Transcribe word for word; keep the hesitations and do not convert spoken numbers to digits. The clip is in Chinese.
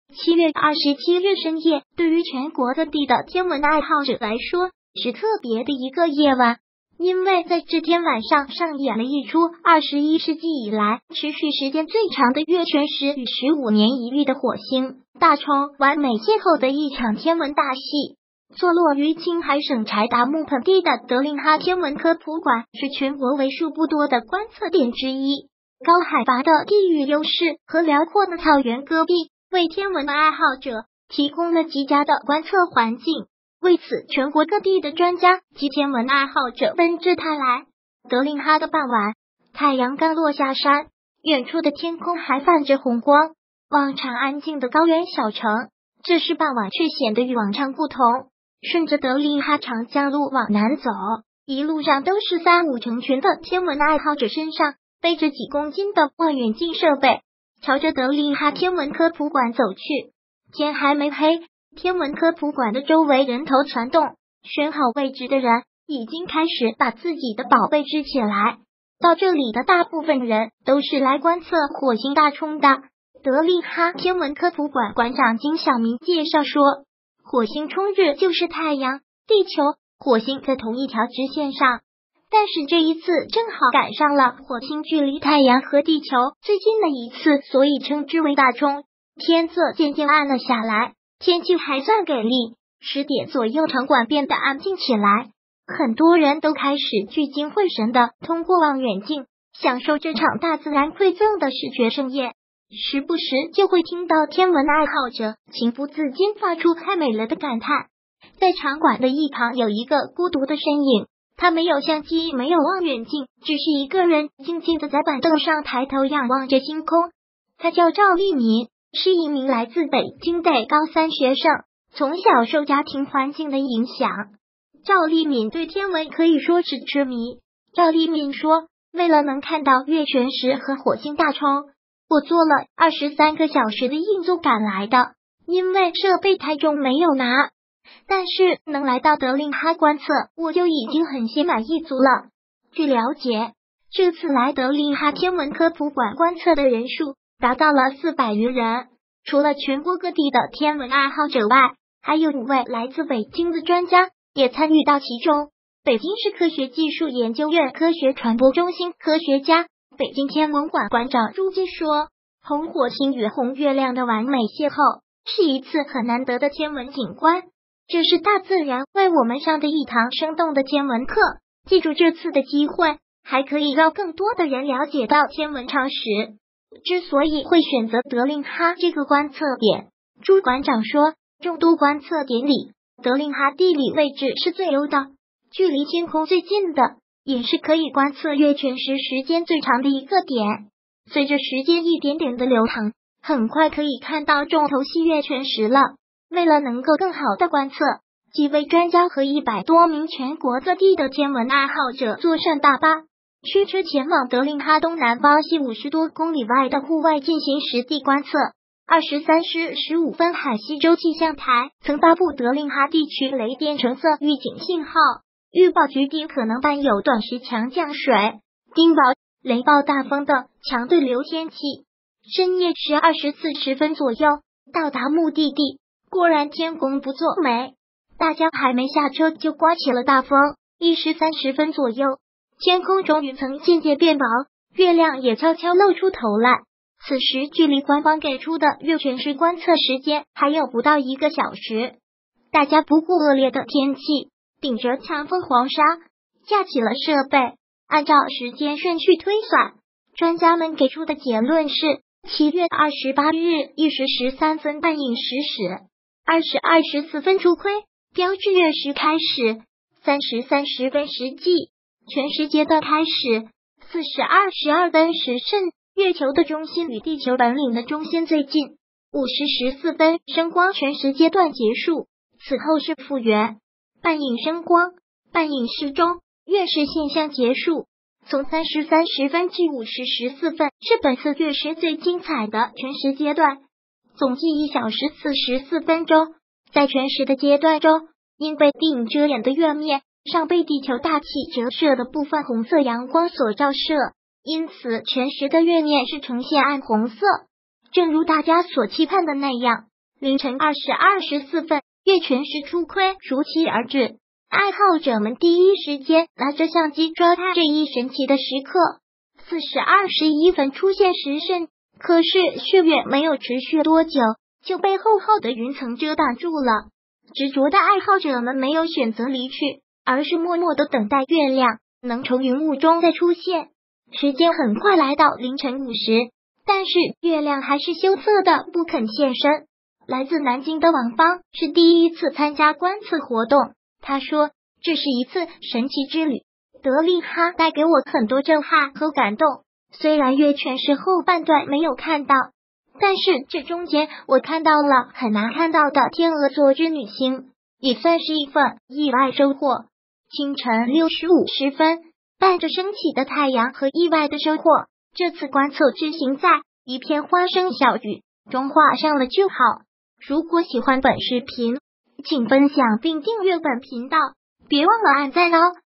七月二十七日深夜，对于全国各地的天文爱好者来说，是特别的一个夜晚，因为在这天晚上上演了一出二十一世纪以来持续时间最长的月全食与十五年一遇的火星大冲完美邂逅的一场天文大戏。坐落于青海省柴达木盆地的德令哈天文科普馆是全国为数不多的观测点之一。高海拔的地域优势和辽阔的草原戈壁为天文爱好者提供了极佳的观测环境。为此，全国各地的专家及天文爱好者纷至沓来。德令哈的傍晚，太阳刚落下山，远处的天空还泛着红光，往常安静的高原小城，这是傍晚却显得与往常不同。顺着德令哈长江路往南走，一路上都是三五成群的天文爱好者，身上背着几公斤的望远镜设备，朝着德令哈天文科普馆走去。天还没黑，天文科普馆的周围人头攒动，选好位置的人已经开始把自己的宝贝支起来。到这里的大部分人都是来观测火星大冲的。德令哈天文科普馆馆长金晓明介绍说，火星冲日就是太阳、地球、火星在同一条直线上，但是这一次正好赶上了火星距离太阳和地球最近的一次，所以称之为大冲。天色渐渐暗了下来，天气还算给力，十点左右场馆变得安静起来，很多人都开始聚精会神的通过望远镜享受这场大自然馈赠的视觉盛宴。时不时就会听到天文爱好者情不自禁发出太美了的感叹。在场馆的一旁有一个孤独的身影，他没有相机，没有望远镜，只是一个人静静的在板凳上抬头仰望着星空。他叫赵立民，是一名来自北京的高三学生，从小受家庭环境的影响，赵立民对天文可以说是痴迷。赵立民说，为了能看到月全食和火星大冲，我坐了二十三个小时的硬座赶来的，因为设备太重没有拿。但是能来到德令哈观测，我就已经很心满意足了。据了解，这次来德令哈天文科普馆观测的人数达到了四百余人，除了全国各地的天文爱好者外，还有五位来自北京的专家也参与到其中。北京市科学技术研究院科学传播中心科学家、北京天文馆馆长朱基说，红火星与红月亮的完美邂逅是一次很难得的天文景观，这是大自然为我们上的一堂生动的天文课。记住这次的机会，还可以让更多的人了解到天文常识。之所以会选择德令哈这个观测点，朱馆长说，众多观测点里，德令哈地理位置是最优的，距离天空最近的，也是可以观测月全食时间最长的一个点。随着时间一点点的流淌，很快可以看到重头戏月全食了。为了能够更好的观测，几位专家和一百多名全国各地的天文爱好者坐上大巴，驱车前往德令哈东南方西五十多公里外的户外进行实地观测。二十三时十五分，海西州气象台曾发布德令哈地区雷电橙色预警信号，预报局地可能伴有短时强降水、冰雹、雷暴大风的强对流天气。深夜十二时四十分左右到达目的地，果然天公不作美，大家还没下车就刮起了大风。一时三十分左右，天空中云层渐渐变薄，月亮也悄悄露出头来。此时距离官方给出的月全食观测时间还有不到一个小时，大家不顾恶劣的天气，顶着强风黄沙，架起了设备。按照时间顺序推算，专家们给出的结论是七月二十八日一时十三分半影时始，二十二时四分初亏，标志月食开始。三时三十分时际，全食阶段开始。四时二十二分时辰，月球的中心与地球本领的中心最近。五时十四分，升光全食阶段结束，此后是复原，半影升光，半影适中，月食现象结束。从三时三十分至五时十四分是本次月食最精彩的全食阶段，总计一小时四十四分钟。在全食的阶段中，因被地影遮掩的月面上被地球大气折射的部分红色阳光所照射，因此全食的月面是呈现暗红色。正如大家所期盼的那样， 凌晨二时二十四分，月全食初窥如期而至，爱好者们第一时间拿着相机抓拍这一神奇的时刻。四时二十一分出现时辰，可是血月没有持续多久，就被厚厚的云层遮挡住了。执着的爱好者们没有选择离去，而是默默的等待月亮能从云雾中再出现。时间很快来到凌晨五时，但是月亮还是羞涩的不肯现身。来自南京的王芳是第一次参加观测活动，他说这是一次神奇之旅，德令哈带给我很多震撼和感动。虽然月全食后半段没有看到，但是这中间我看到了很难看到的天鹅座之女星，也算是一份意外收获。清晨六时五十分，伴着升起的太阳和意外的收获，这次观测之行在一片花生小雨中画上了句号。如果喜欢本视频，请分享并订阅本频道，别忘了按赞哦。